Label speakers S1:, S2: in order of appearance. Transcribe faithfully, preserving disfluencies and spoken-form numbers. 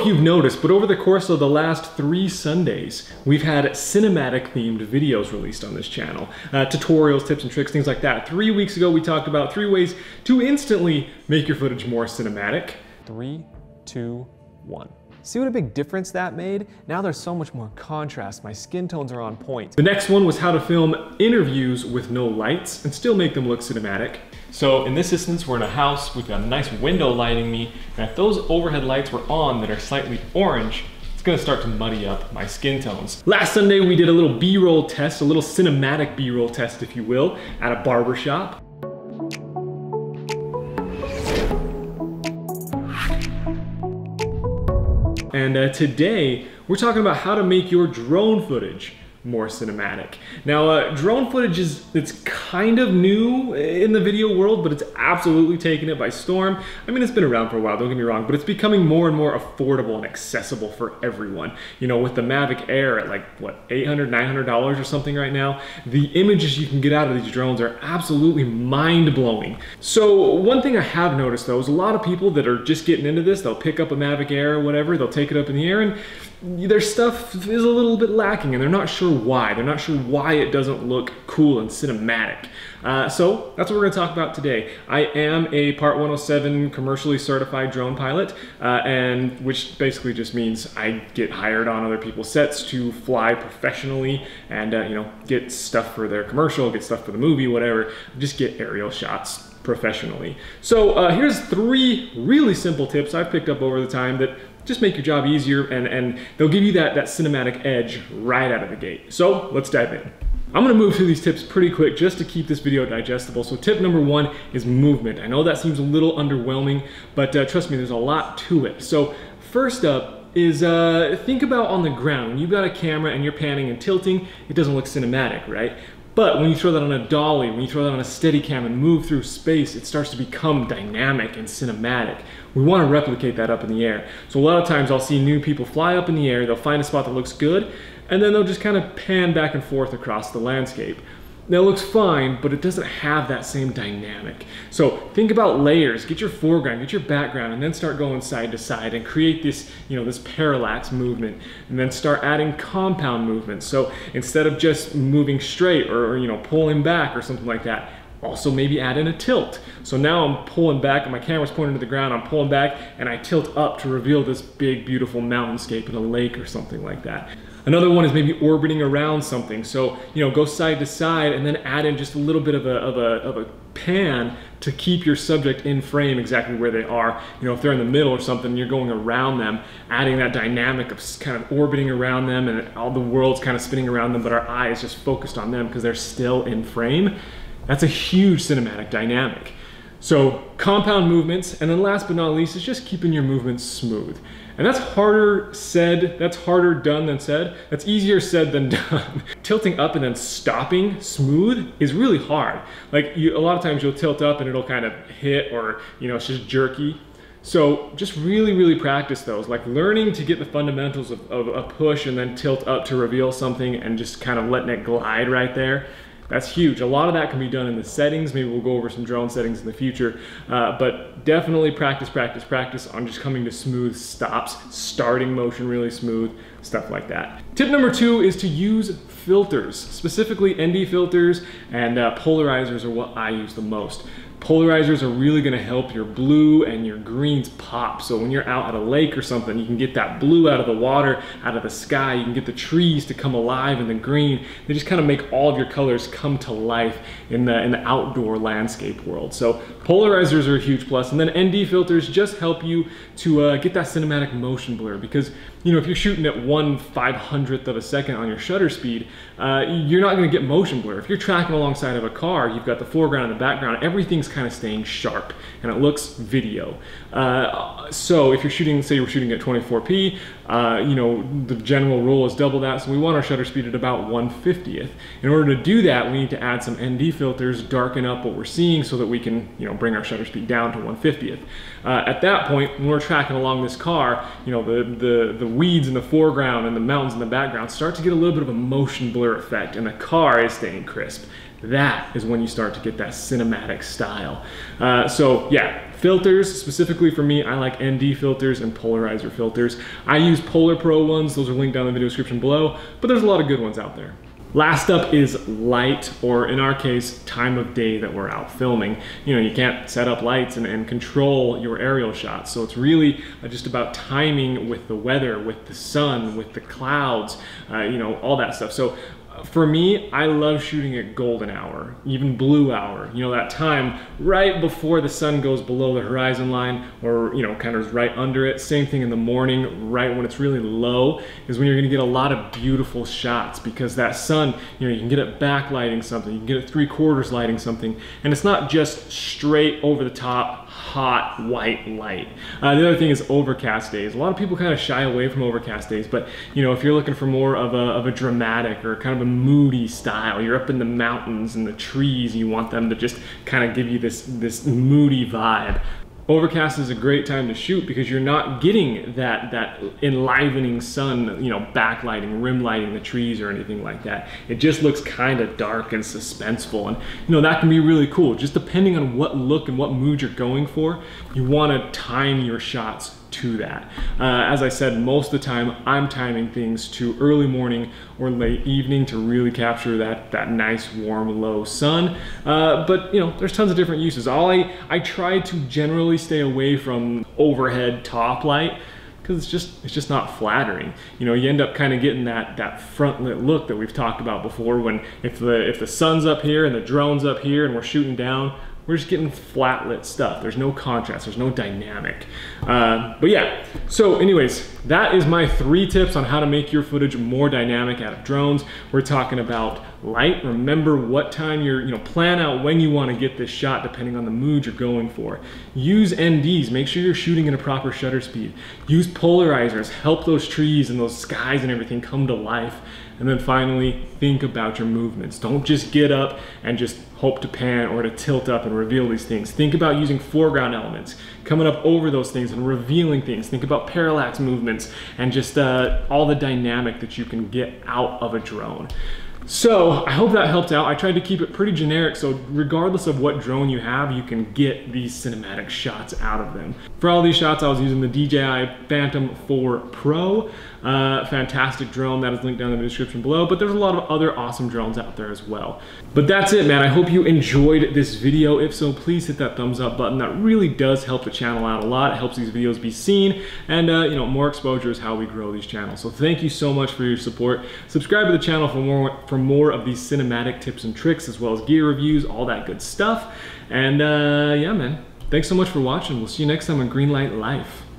S1: if you've noticed, but over the course of the last three Sundays, we've had cinematic themed videos released on this channel. Uh, tutorials, tips and tricks, things like that. Three weeks ago, we talked about three ways to instantly make your footage more cinematic.
S2: Three, two, one. See what a big difference that made? Now there's so much more contrast. My skin tones are on point.
S1: The next one was how to film interviews with no lights and still make them look cinematic. So in this instance, we're in a house, we've got a nice window lighting me, and if those overhead lights were on that are slightly orange, it's gonna start to muddy up my skin tones. Last Sunday, we did a little B-roll test, a little cinematic B-roll test, if you will, at a barber shop. And uh, today, we're talking about how to make your drone footage more cinematic. Now, uh, drone footage is, it's kind of new in the video world, but it's absolutely taken it by storm. I mean, it's been around for a while, don't get me wrong, but it's becoming more and more affordable and accessible for everyone. You know, with the Mavic Air at like, what, eight hundred, nine hundred dollars or something right now, the images you can get out of these drones are absolutely mind-blowing. So one thing I have noticed though is a lot of people that are just getting into this, they'll pick up a Mavic Air or whatever, they'll take it up in the air, and their stuff is a little bit lacking and they're not sure why. They're not sure why it doesn't look cool and cinematic. Uh, so that's what we're gonna talk about today. I am a Part one oh seven commercially certified drone pilot, uh, and which basically just means I get hired on other people's sets to fly professionally and uh, you know, get stuff for their commercial, get stuff for the movie, whatever, just get aerial shots professionally. So uh, here's three really simple tips I've picked up over the time that just make your job easier, and, and they'll give you that, that cinematic edge right out of the gate. So let's dive in. I'm gonna move through these tips pretty quick just to keep this video digestible. So tip number one is movement. I know that seems a little underwhelming, but uh, trust me, there's a lot to it. So first up is uh, think about on the ground. When you've got a camera and you're panning and tilting, it doesn't look cinematic, right? But when you throw that on a dolly, when you throw that on a Steadicam and move through space, it starts to become dynamic and cinematic. We want to replicate that up in the air. So a lot of times I'll see new people fly up in the air, they'll find a spot that looks good, and then they'll just kind of pan back and forth across the landscape. Now it looks fine, but it doesn't have that same dynamic. So think about layers, get your foreground, get your background, and then start going side to side and create this, you know, this parallax movement, and then start adding compound movements. So instead of just moving straight or, or you know, pulling back or something like that, also maybe add in a tilt. So now I'm pulling back and my camera's pointing to the ground, I'm pulling back and I tilt up to reveal this big, beautiful mountainscape in a lake or something like that. Another one is maybe orbiting around something. So, you know, go side to side and then add in just a little bit of a, of a, of a pan to keep your subject in frame exactly where they are. You know, if they're in the middle or something, you're going around them, adding that dynamic of kind of orbiting around them and all the world's kind of spinning around them, but our eye is just focused on them because they're still in frame. That's a huge cinematic dynamic. So compound movements, and then last but not least is just keeping your movements smooth. And that's harder said, that's harder done than said. That's easier said than done. Tilting up and then stopping smooth is really hard. Like you, a lot of times you'll tilt up and it'll kind of hit, or you know, it's just jerky. So just really, really practice those. Like learning to get the fundamentals of, of a push and then tilt up to reveal something and just kind of letting it glide right there. That's huge. A lot of that can be done in the settings. Maybe we'll go over some drone settings in the future, uh, but definitely practice, practice, practice on just coming to smooth stops, starting motion really smooth, stuff like that. Tip number two is to use filters, specifically N D filters, and uh, polarizers are what I use the most. Polarizers are really gonna help your blue and your greens pop. So when you're out at a lake or something, you can get that blue out of the water, out of the sky, you can get the trees to come alive in the green. They just kind of make all of your colors come to life in the, in the outdoor landscape world. So polarizers are a huge plus. And then N D filters just help you to uh, get that cinematic motion blur, because you know, if you're shooting at one five hundredth of a second on your shutter speed, uh, you're not gonna get motion blur. If you're tracking alongside of a car, you've got the foreground and the background, everything's kind of staying sharp and it looks video. Uh, so if you're shooting, say you're shooting at twenty-four P, uh, you know, the general rule is double that, so we want our shutter speed at about one fiftieth. In order to do that, we need to add some N D filters, darken up what we're seeing so that we can, you know, bring our shutter speed down to one fiftieth. Uh, at that point, when we're tracking along this car, you know, the, the, the weeds in the foreground and the mountains in the background start to get a little bit of a motion blur effect, and the car is staying crisp. that is when you start to get that cinematic style. Uh, so yeah, filters, specifically for me, I like N D filters and polarizer filters. I use Polar Pro ones, those are linked down in the video description below, but there's a lot of good ones out there. Last up is light, or in our case, time of day that we're out filming. You know, you can't set up lights and, and control your aerial shots, so it's really just about timing with the weather, with the sun, with the clouds, uh, you know, all that stuff. So for me, I love shooting at golden hour, even blue hour, you know, that time right before the sun goes below the horizon line, or, you know, kind of right under it. Same thing in the morning, right when it's really low, is when you're gonna get a lot of beautiful shots, because that sun, you know, you can get it backlighting something, you can get it three quarters lighting something, and it's not just straight over the top, hot white light. Uh, the other thing is overcast days. A lot of people kind of shy away from overcast days, but you know, if you're looking for more of a, of a dramatic or kind of a moody style, you're up in the mountains and the trees, you want them to just kind of give you this, this moody vibe. Overcast is a great time to shoot because you're not getting that that enlivening sun, you know, backlighting, rim lighting the trees or anything like that. It just looks kind of dark and suspenseful, and you know, that can be really cool. Just depending on what look and what mood you're going for, you want to time your shots to that. Uh, as I said, most of the time I'm timing things to early morning or late evening to really capture that that nice warm low sun. Uh, but you know, there's tons of different uses. All I I try to generally stay away from overhead top light, because it's just it's just not flattering. You know, you end up kind of getting that that front lit look that we've talked about before, when if the if the sun's up here and the drone's up here and we're shooting down, we're just getting flat lit stuff. There's no contrast, there's no dynamic. Uh, but yeah, so anyways, that is my three tips on how to make your footage more dynamic out of drones. We're talking about light. Remember what time you're, you know, plan out when you want to get this shot depending on the mood you're going for. Use N Ds, make sure you're shooting at a proper shutter speed. Use polarizers, help those trees and those skies and everything come to life. And then finally, think about your movements. Don't just get up and just hope to pan or to tilt up and reveal these things. Think about using foreground elements, coming up over those things and revealing things. Think about parallax movements and just uh, all the dynamic that you can get out of a drone. So I hope that helped out. I tried to keep it pretty generic, so regardless of what drone you have, you can get these cinematic shots out of them. For all these shots, I was using the D J I Phantom four Pro. Uh, fantastic drone, that is linked down in the description below, but there's a lot of other awesome drones out there as well. But that's it, man. I hope you enjoyed this video. If so, please hit that thumbs up button. That really does help the channel out a lot. It helps these videos be seen, and uh, you know, more exposure is how we grow these channels. So thank you so much for your support. Subscribe to the channel for more for more of these cinematic tips and tricks, as well as gear reviews, all that good stuff. And uh, yeah, man, thanks so much for watching. We'll see you next time on Greenlight Life.